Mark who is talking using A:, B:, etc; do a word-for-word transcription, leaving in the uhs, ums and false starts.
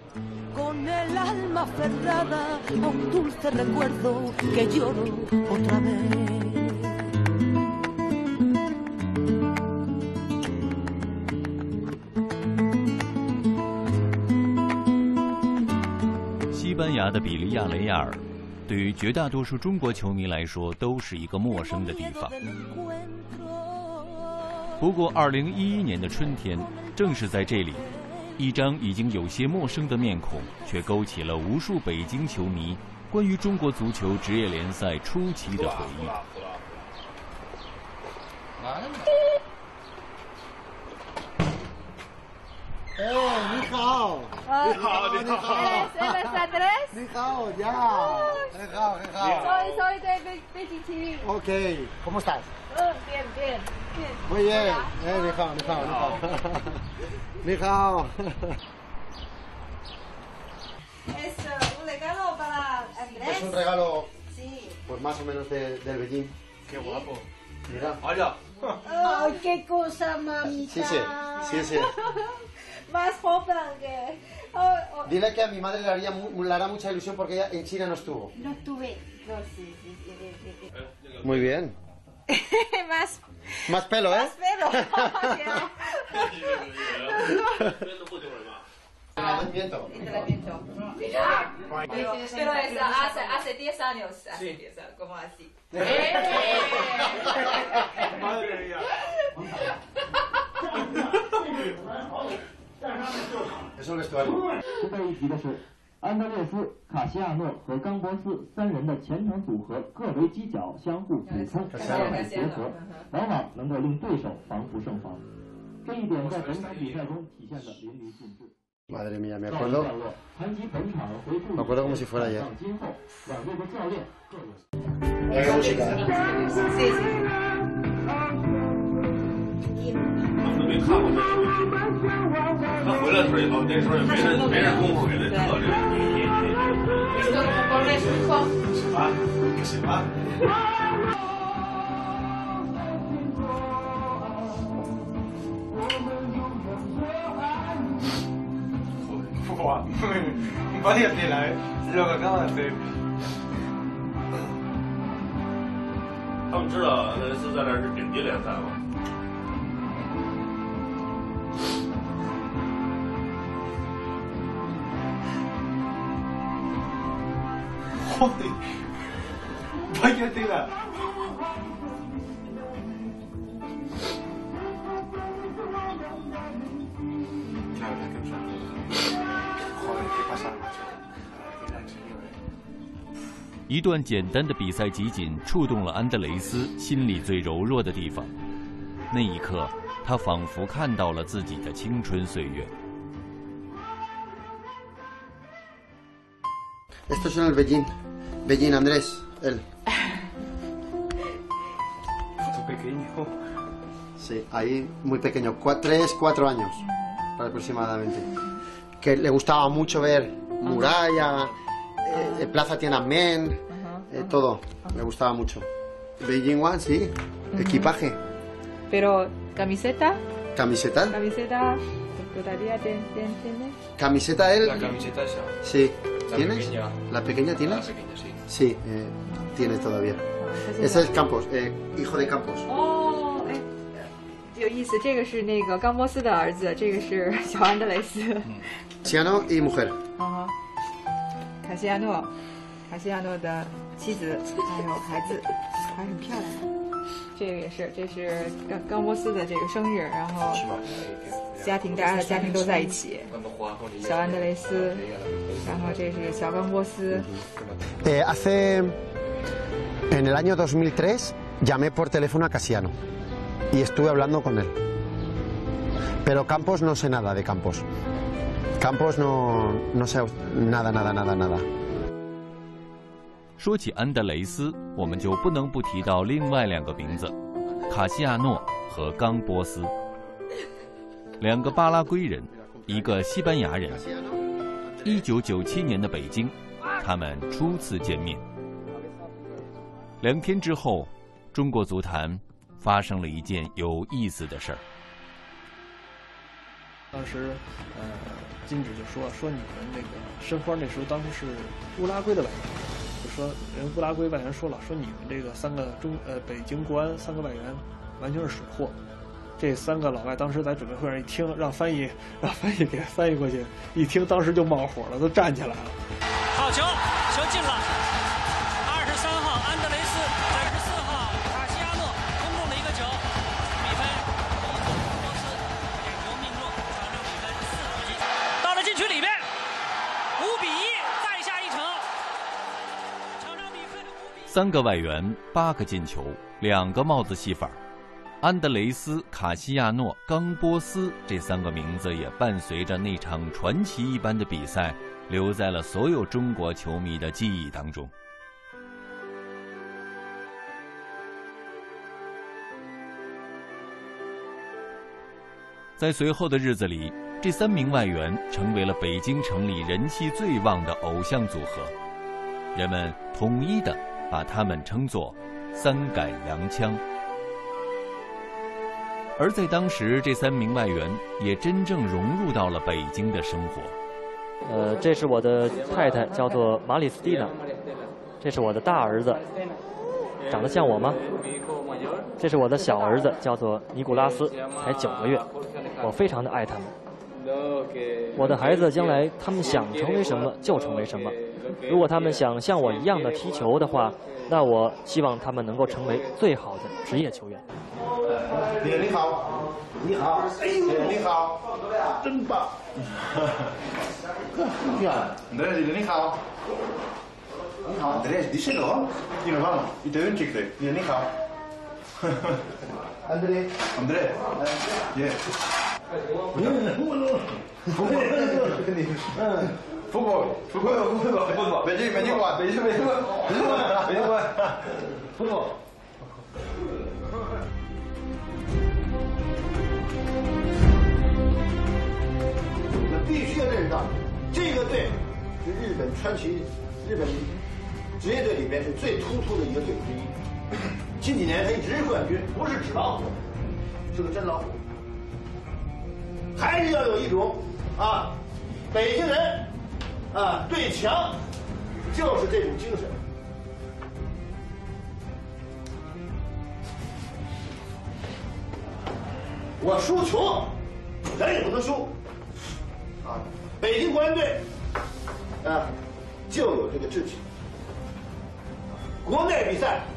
A: Con el alma aferrada a un dulce recuerdo que lloro otra vez.
B: 西班牙的比利亚雷亚尔，对于绝大多数中国球迷来说，都是一个陌生的地方。不过，二零一一年的春天，正是在这里，一张已经有些陌生的面孔，却勾起了无数北京球迷关于中国足球职业联赛初期的回忆。
C: 哎，你好，你好，你好
D: ，Eres Andrés？
C: 你好呀，很好，很好。
D: Soy soy de Beijing T V。
C: OK， ¿cómo estás？
D: 嗯，bien bien bien。
C: muy bien， 哎，你好，你好，你好，你好。
D: Es un regalo para Andrés。
C: Es un regalo.
D: Sí。
C: Pues más o menos de, del Beijing.
E: Qué guapo.
C: Mira.
E: ¡Hala!
D: ¡Ay, qué cosa, mamita!
C: Sí, sí, sí, sí.
D: Más joven que... Oh, oh.
C: Dile que a mi madre le, haría, le hará mucha ilusión porque ella en China no estuvo.
D: No estuve. No, sí, sí, sí, sí, sí.
C: Muy bien.
D: Más...
C: Más pelo, ¿eh?
D: Más pelo.
C: Entrenamiento.
D: Entrenamiento. Pero, pero es hace, hace diez años, hace
E: Sí.
D: diez años, como así.
E: ¡Madre mía!
C: Es un vestuario.
F: 值得一提的是，安德烈斯、卡西亚诺和冈博斯三人的前场组合各为犄角，相互补充，相互结合，往往能够令对手防不胜防。这一点在本场比赛中体现得淋漓尽致。
C: Madre mía, me acuerdo. Me acuerdo como si fuera ayer. Mira música, ¿eh?
D: Sí, sí.
E: 我都没看过这个。他回来的时候也好，那时候也没人没人功夫给他测这个。
D: Esto como corre su hijo.
E: ¿Ah? ¿Qué se va? ¡Buah! Vaya tela, ¿eh? Lo que acaba de hacer. 他们知道那是在那是顶级联赛吗？ Joder, vaya tela. La verdad que no sé. Joder, qué pasa, macho. En serio, eh.
B: 一段简单的比赛集锦触动了安德雷斯心里最柔弱的地方。那一刻，他仿佛看到了自己的青春岁月。
C: Esto es en el Beijing. Beijing, Andrés, él.
E: Tú pequeño.
C: Sí, ahí muy pequeño, cua- tres, cuatro años aproximadamente. Que le gustaba mucho ver muralla, eh, Plaza Tiananmen, eh, todo. Le gustaba mucho. Beijing One, sí. Equipaje.
D: Pero camiseta,
C: Camiseta.
D: camiseta, todavía tiene.
C: Camiseta él.
E: La camiseta esa.
C: Sí.
E: La
C: ¿Tienes?
E: pequeña.
C: ¿La pequeña tienes?
E: La pequeña, sí.
C: Sí, eh, tiene todavía. Ese es Campos, eh, hijo de Campos.
D: 哦，哎，有意思，这个是那个冈波斯的儿子，这个是小安德雷斯。
C: Ciano y mujer.
D: 啊，卡西亚诺，卡西亚诺的妻子还有孩子，还很漂亮的。这个也是，这是冈冈波斯的这个生日，然后家庭大家的家庭都在一起。小安德雷斯，然后这是小冈波斯。
C: Eh, hace. En el año dos mil tres llamé por teléfono a Casiano y estuve hablando con él. Pero Campos no sé nada de Campos. Campos no, no sé nada, nada, nada, nada.
B: 说起安德雷斯，我们就不能不提到另外两个名字，卡西亚诺和冈波斯。两个巴拉圭人，一个西班牙人。一九九七年的北京，他们初次见面。两天之后，中国足坛发生了一件有意思的事儿。
G: 当时呃金指就说说你们那个申花那时候当时是乌拉圭的外援，就说人乌拉圭外援说了，说你们这个三个中呃北京国安三个外援完全是水货。这三个老外当时在准备会上一听，让翻译让翻译给翻译过去，一听当时就冒火了，都站起来了。
H: 好球，球进了。二十三号安德雷斯，三十四号卡西亚诺攻中了一个球，比分一比波斯，点球命中，场上比分四比一。到了禁区里边，五比一，再下一城。场上比分五比一。
B: 三个外援，八个进球，两个帽子戏法。安德雷斯、卡西亚诺、冈波斯这三个名字也伴随着那场传奇一般的比赛，留在了所有中国球迷的记忆当中。在随后的日子里，这三名外援成为了北京城里人气最旺的偶像组合，人们统一的把他们称作“三杆洋枪”。而在当时，这三名外援也真正融入到了北京的生活。
I: 呃，这是我的太太，叫做马里斯蒂娜。这是我的大儿子，长得像我吗？这是我的小儿子，叫做尼古拉斯，才九个月。我非常的爱他们。我的孩子将来他们想成为什么就成为什么。如果他们想像我一样的踢球的话，那我希望他们能够成为最好的职业球员。
J: 你你好，你好，哎呦，你好，真棒！Ja, Andrea, jullie niet gauw. Niet gauw. Andrea, die zit er hoor. Die nog allemaal. Die deur chikt er. Die niet gauw. Andrea. Andrea. Ja. Voetbal. Voetbal. Voetbal. Voetbal. Ben je ben je wat? Ben je ben je wat? Ben je wat? Voetbal. 必须要认识到，这个队是日本传奇、日本职业队里边是最突出的一个队伍之一。近几年他一直是冠军，不是纸老虎，是个真老虎。还是要有一种啊，北京人啊对强，就是这种精神。我输球，咱也不能输。 啊，北京国安队啊，就有这个志气。国内比赛